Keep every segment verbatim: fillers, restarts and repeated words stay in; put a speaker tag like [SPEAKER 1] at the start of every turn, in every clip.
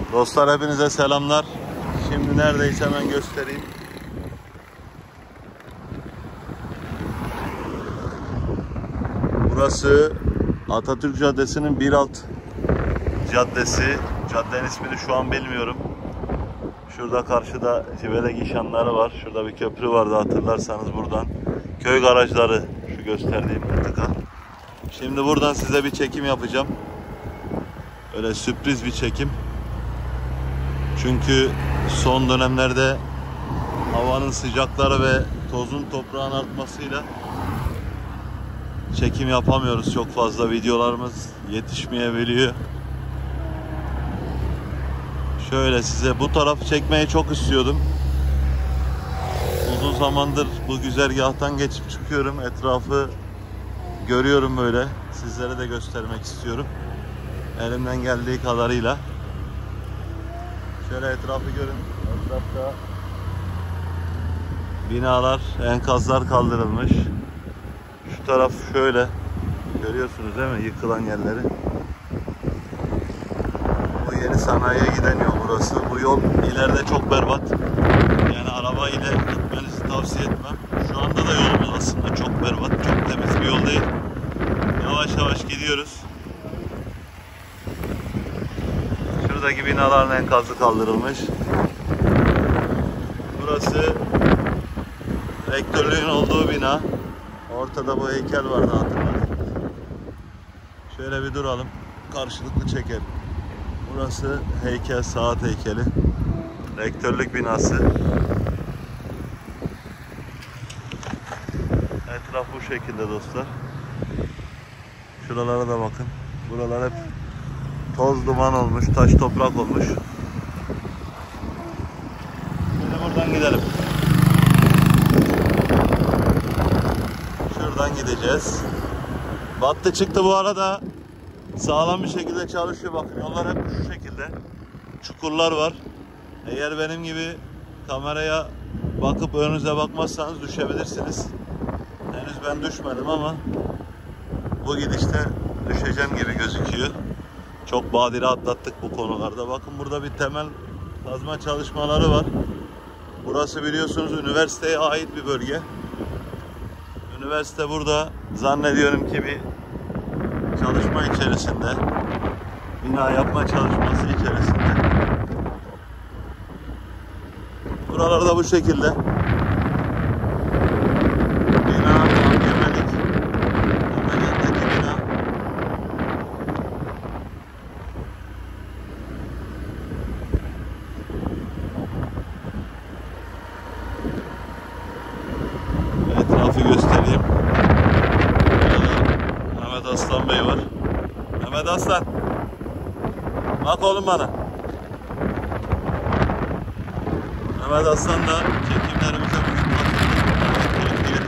[SPEAKER 1] Dostlar hepinize selamlar. Şimdi neredeyse hemen göstereyim. Burası Atatürk Caddesi'nin bir alt caddesi. Caddenin ismini şu an bilmiyorum. Şurada karşıda Civelek İşanları var. Şurada bir köprü vardı hatırlarsanız buradan. Köy garajları şu gösterdiğim mıntıka. Şimdi buradan size bir çekim yapacağım. Öyle sürpriz bir çekim. Çünkü son dönemlerde havanın sıcakları ve tozun toprağın artmasıyla çekim yapamıyoruz. Çok fazla videolarımız yetişmeyebiliyor. Şöyle size bu tarafı çekmeyi çok istiyordum. Uzun zamandır bu güzergahtan geçip çıkıyorum. Etrafı görüyorum böyle. Sizlere de göstermek istiyorum. Elimden geldiği kadarıyla. Şöyle etrafı görün. Etrafta binalar, enkazlar kaldırılmış. Şu taraf şöyle. Görüyorsunuz değil mi? Yıkılan yerleri. Bu yeni sanayiye giden yol burası. Bu yol ileride çok berbat. Yani araba ile gitmenizi tavsiye etmem. Şu anda da yolumuz aslında çok berbat. Çok temiz bir yol değil. Yavaş yavaş gidiyoruz. Şuradaki binaların enkazı kaldırılmış. Burası rektörlüğün olduğu bina. Ortada bu heykel vardı hatırlarsanız. Şöyle bir duralım. Karşılıklı çekelim. Burası heykel, saat heykeli. Rektörlük binası. Etraf bu şekilde dostlar. Şuralara da bakın. Buralar hep toz duman olmuş, taş toprak olmuş. Şimdi buradan gidelim. Şuradan gideceğiz. Battı çıktı bu arada. Sağlam bir şekilde çalışıyor. Bakın yollar hep şu şekilde. Çukurlar var. Eğer benim gibi kameraya bakıp önünüze bakmazsanız düşebilirsiniz. Henüz ben düşmedim ama bu gidişte düşeceğim gibi gözüküyor. Çok badire atlattık bu konularda. Bakın burada bir temel kazma çalışmaları var. Burası biliyorsunuz üniversiteye ait bir bölge. Üniversite burada zannediyorum ki bir çalışma içerisinde. Bina yapma çalışması içerisinde. Buralarda bu şekilde. Bina mahkemelik. Hemen yanındaki bina. Etrafı göstereyim. Burada Mehmet Aslan Bey var. Mehmet Aslan. Bak oğlum bana. Mehmet Aslan da çekimlerimize bugün katıldı.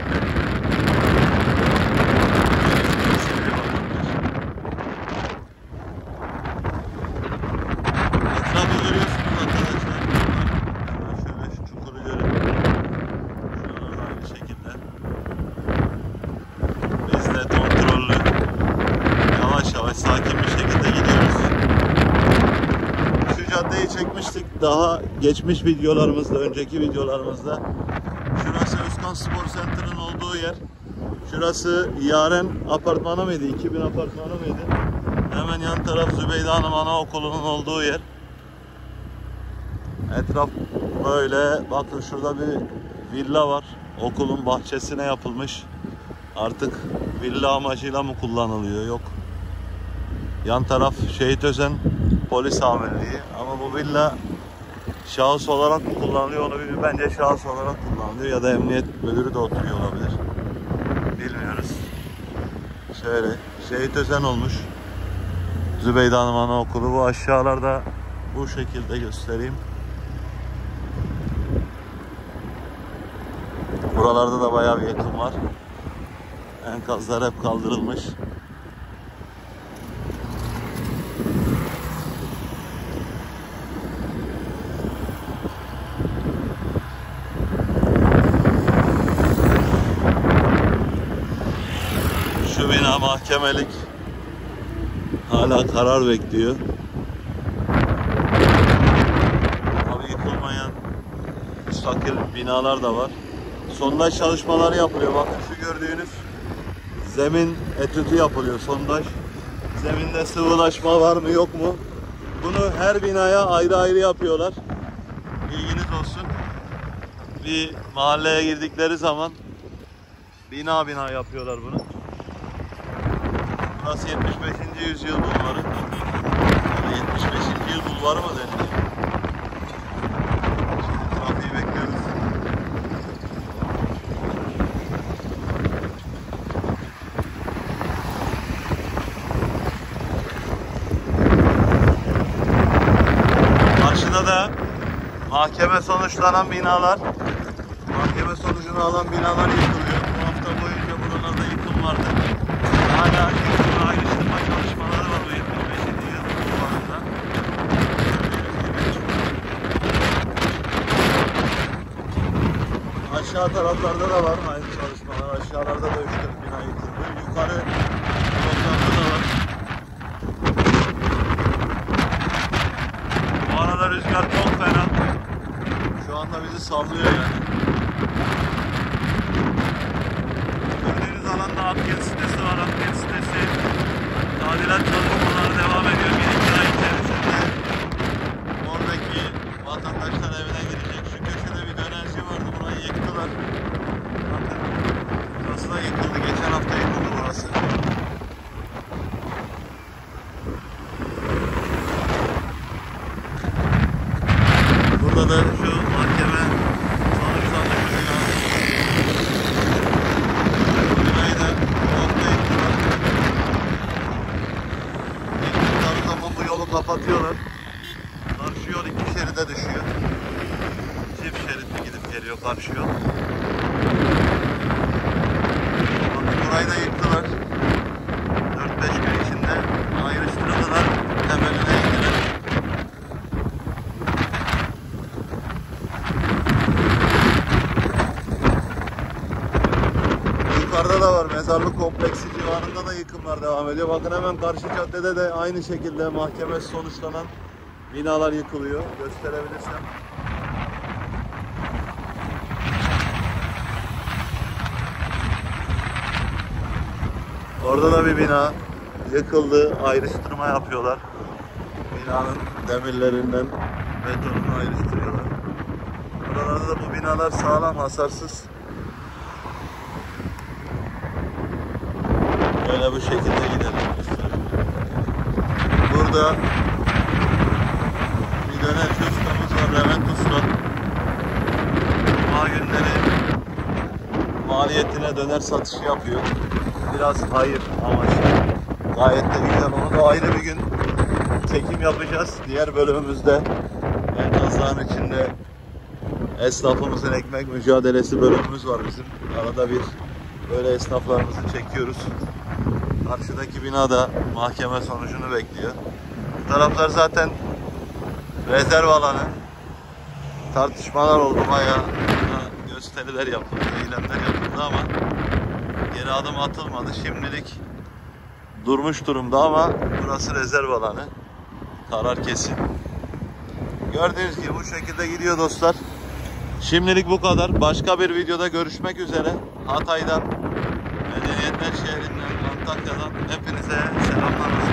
[SPEAKER 1] Etrafı görüyorsunuz arkadaşlar. Şöyle şu çukuru görün. Şuralarda aynı şekilde. Biz de kontrollü, yavaş yavaş, sakin bir şekilde gidiyoruz. Şu caddeyi çekmiştik daha geçmiş videolarımızda, önceki videolarımızda. Şurası Özkan Spor Center'ın olduğu yer. Şurası Yaren apartmanı mıydı? iki bin apartmanı mıydı? Hemen yan taraf Zübeyde Hanım Anaokulu'nun olduğu yer. Etraf böyle. Bakın şurada bir villa var. Okulun bahçesine yapılmış. Artık villa amacıyla mı kullanılıyor? Yok. Yan taraf Şehit Özen polis amirliği. Ama bu villa şahıs olarak mı kullanılıyor onu bilmiyorum. Bence şahıs olarak kullanılıyor ya da emniyet müdürü de oturuyor olabilir. Bilmiyoruz. Şöyle Şehit Özen olmuş. Zübeyde Hanım Anaokulu. Bu aşağılarda bu şekilde göstereyim. Buralarda da bayağı bir yakın var. Enkazlar hep kaldırılmış. Şu bina mahkemelik. Hala karar bekliyor. müstakil binalar da var. Sondaj çalışmaları yapılıyor. Bakın şu gördüğünüz zemin etüdü yapılıyor. Sondaj. Zeminde sıvılaşma var mı yok mu? Bunu her binaya ayrı ayrı yapıyorlar. Bilginiz olsun. Bir mahalleye girdikleri zaman bina bina yapıyorlar bunu. Burası yetmiş beşinci yüzyıl bulvarı. Yani yetmiş beşinci yıl bulvarı mı deniliyor? Şimdi trafiği bekliyoruz. Karşıda da mahkeme sonuçlanan binalar, mahkeme sonucunu alan binalar yıkılıyor. Bu hafta boyunca buralarda yıkım vardı. Hala yıkım ve ayrıştırma çalışmaları var bu yetmiş beşinci yıl civarında. Aşağı taraflarda da var aynı çalışmalar. Aşağılarda da üç dört bina yıkıldı. Yukarı bloklarda da var. Bu arada rüzgar çok fena. Şu anda bizi sallıyor yani. Gördüğünüz alanda Akgel sitesi var. Akgel sitesi tadilat çalışmaları devam ediyor. Bir iki ay içerisinde oradaki vatandaşlar evine girecek. Şu köşede bir dönerci vardı. Burayı yıktılar. Bakın burası da yıkıldı. Geçen hafta yıkıldı burası. Burada da şu mahkeme sonuçlandı şu bina. Binayı da komple yıktılar. Yıktıkları zaman bu yolu kapatıyorlar. Karşı yol iki şeride düşüyor. Çift şeritli gidip geliyor karşı yol. Bakın burayı da yıktılar. dört beş gün içinde ayrıştırdılar. Temeline indiler. Yukarıda da var. Mezarlık kompleksi civarında da yıkımlar devam ediyor. Bakın hemen karşı caddede de aynı şekilde mahkemesi sonuçlanan binalar yıkılıyor. Gösterebilirsem. Orada da bir bina yıkıldı. Ayrıştırma yapıyorlar. Binanın demirlerinden betonunu ayrıştırıyorlar. Buralarda da bu binalar sağlam, hasarsız. Böyle bu şekilde gidelim. Burada bir dönerci ustamız var, Levent Usta. Cuma günleri maliyetine döner satışı yapıyor. Biraz hayır amaçlı. Gayet de güzel. Onu da ayrı bir gün çekim yapacağız. Diğer bölümümüzde enkazların içinde esnafımızın ekmek mücadelesi bölümümüz var bizim. Arada bir böyle esnaflarımızı çekiyoruz. Karşıdaki bina da mahkeme sonucunu bekliyor. Bu taraflar zaten rezerv alanı. Tartışmalar oldu, bayağı gösteriler yapıldı, eylemler yapıldı ama geri adım atılmadı. Şimdilik durmuş durumda ama burası rezerv alanı. Karar kesin. Gördüğünüz gibi bu şekilde gidiyor dostlar. Şimdilik bu kadar. Başka bir videoda görüşmek üzere. Hatay'dan, Medeniyetler şehrinden, Antakya'dan hepinize selamlar.